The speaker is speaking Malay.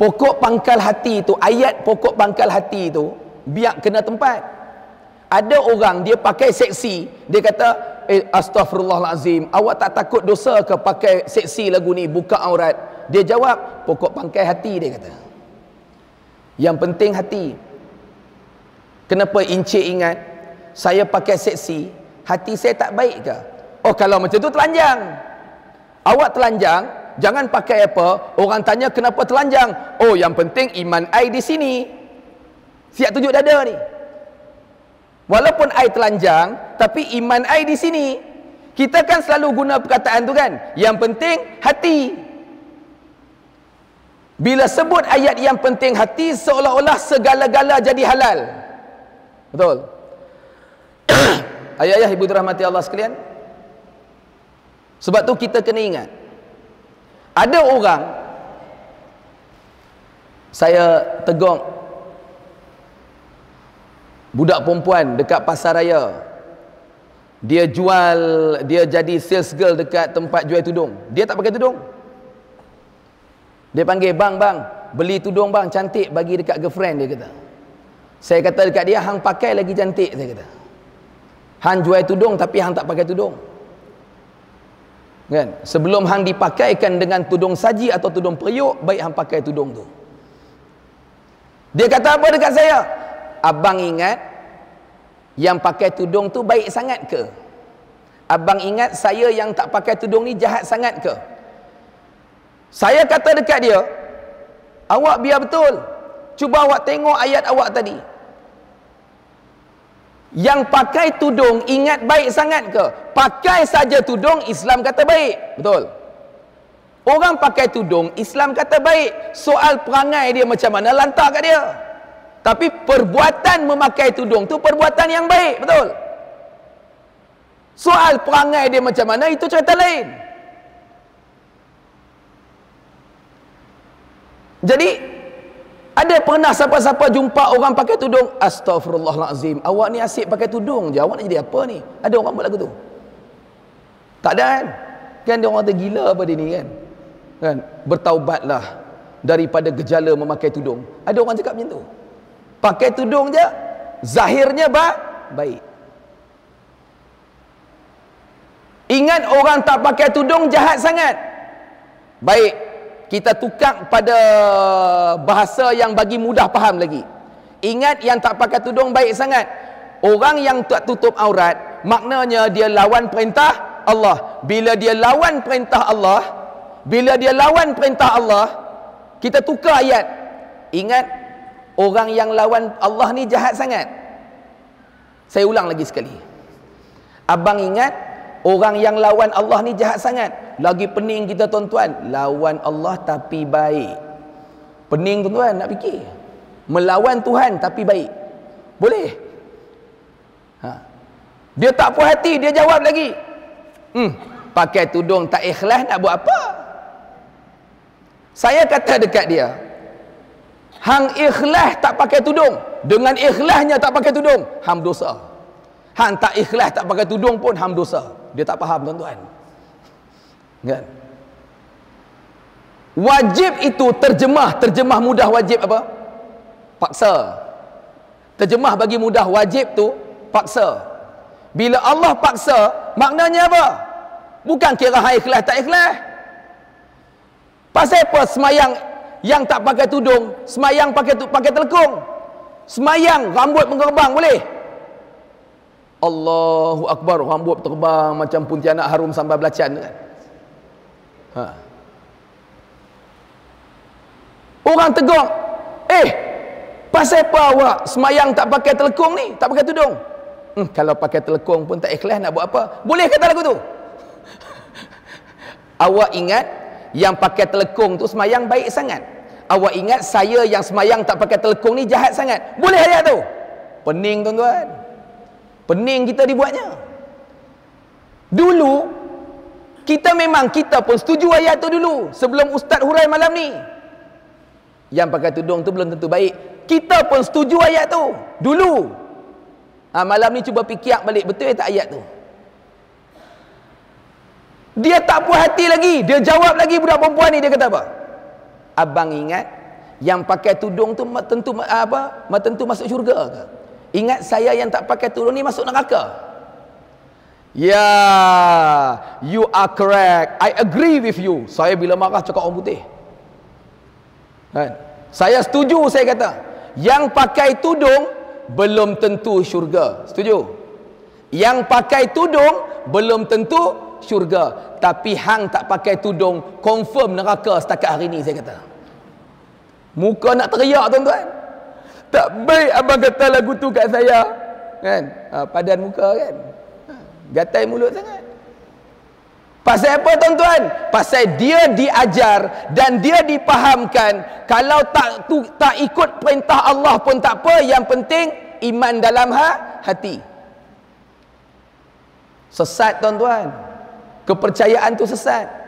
pokok pangkal hati tu, ayat pokok pangkal hati tu biar kena tempat. Ada orang dia pakai seksi, dia kata astaghfirullahalazim, awak tak takut dosa ke pakai seksi lagu ni, buka aurat? Dia jawab, pokok pangkal hati, dia kata. Yang penting hati. Kenapa Encik ingat saya pakai seksi, hati saya tak baik ke? Oh, kalau macam tu telanjang. Awak telanjang, jangan pakai apa. Orang tanya kenapa telanjang? Oh, yang penting iman I di sini. Siap tunjuk dada ni. Walaupun I telanjang, tapi iman I di sini. Kita kan selalu guna perkataan tu kan. Yang penting hati. Bila sebut ayat yang penting hati, seolah-olah segala-gala jadi halal. Betul? Ayah-ayah, ibu dirahmati Allah sekalian. Sebab tu kita kena ingat, ada orang, saya tegur budak perempuan dekat pasar raya, dia jadi sales girl dekat tempat jual tudung. Dia tak pakai tudung. Dia panggil, bang, beli tudung bang, cantik, bagi dekat girlfriend, dia kata. Saya kata dekat dia, hang pakai lagi cantik, saya kata. Hang jual tudung tapi hang tak pakai tudung. Kan? Sebelum hang dipakaikan dengan tudung saji atau tudung periuk, baik hang pakai tudung tu. Dia kata apa dekat saya? Abang ingat yang pakai tudung tu baik sangat ke? Abang ingat saya yang tak pakai tudung ni jahat sangat ke? Saya kata dekat dia, awak biar betul. Cuba awak tengok ayat awak tadi. Yang pakai tudung ingat baik sangat ke? Pakai saja tudung, Islam kata baik. Betul? Orang pakai tudung, Islam kata baik. Soal perangai dia macam mana, lantak kat dia. Tapi perbuatan memakai tudung tu perbuatan yang baik. Betul? Soal perangai dia macam mana, itu cerita lain. Jadi ada pernah siapa-siapa jumpa orang pakai tudung, astaghfirullahalazim, awak ni asyik pakai tudung je, awak nak jadi apa ni? Ada orang buat lagu tu? Tak ada kan? Kan dia orang kata gila apa dia ni kan? Kan? Bertaubatlah daripada gejala memakai tudung. Ada orang cakap macam tu. Pakai tudung je, zahirnya baik. Ingat orang tak pakai tudung jahat sangat. Baik, kita tukar pada bahasa yang bagi mudah faham lagi. Ingat yang tak pakai tudung baik sangat. Orang yang tak tutup aurat, maknanya dia lawan perintah Allah. Bila dia lawan perintah Allah, kita tukar ayat. Ingat, orang yang lawan Allah ni jahat sangat. Saya ulang lagi sekali. Abang ingat, orang yang lawan Allah ni jahat sangat. Lagi pening kita tuan-tuan, lawan Allah tapi baik. Pening tuan-tuan nak fikir. Melawan Tuhan tapi baik. Boleh? Dia tak puas hati, dia jawab lagi. Pakai tudung tak ikhlas nak buat apa? Saya kata dekat dia, hang ikhlas tak pakai tudung, dengan ikhlasnya tak pakai tudung, hang dosa. Hang tak ikhlas tak pakai tudung pun hang dosa. Dia tak faham tuan-tuan. Kan? Wajib itu terjemah mudah wajib apa? Paksa. Terjemah bagi mudah wajib tu paksa. Bila Allah paksa, maknanya apa? Bukan kira hang ikhlas tak ikhlas. Pasal apa semayang yang tak pakai tudung, semayang pakai telekung? Semayang rambut mengerbang boleh? Allahu Akbar, rambut terbang macam Pontianak harum sambal belacan kan? Orang tegur, pasal apa awak semayang tak pakai telekung ni, tak pakai tudung? Kalau pakai telekung pun tak ikhlas nak buat apa? Boleh kata lagu tu? Awak ingat yang pakai telekung tu semayang baik sangat. Awak ingat saya yang semayang tak pakai telekung ni jahat sangat. Boleh ayat tu? Pening tuan-tuan. Pening kita dibuatnya. Dulu kita pun setuju ayat tu dulu sebelum Ustaz hurai malam ni. Yang pakai tudung tu belum tentu baik. Kita pun setuju ayat tu dulu. Malam ni cuba fikir balik, betul tak ayat tu? Dia tak puas hati lagi. Dia jawab lagi budak perempuan ni, dia kata apa? Abang ingat Yang pakai tudung tu tentu masuk syurga ke? Ingat saya yang tak pakai tudung ni masuk neraka. Ya, you are correct. I agree with you. Saya bila marah cakap orang putih. Kan? Saya setuju, saya kata. Yang pakai tudung belum tentu syurga. Setuju? Yang pakai tudung belum tentu syurga. Tapi hang tak pakai tudung confirm neraka setakat hari ni, saya kata. Muka nak teriak tuan-tuan. Tak baik abang kata lagu tu kat saya. Kan? Padan muka kan? Gatai mulut sangat. Pasal apa tuan-tuan? Pasal dia diajar dan dia dipahamkan kalau tak ikut perintah Allah pun tak apa, yang penting iman dalam hati. Sesat tuan-tuan. Kepercayaan tu sesat.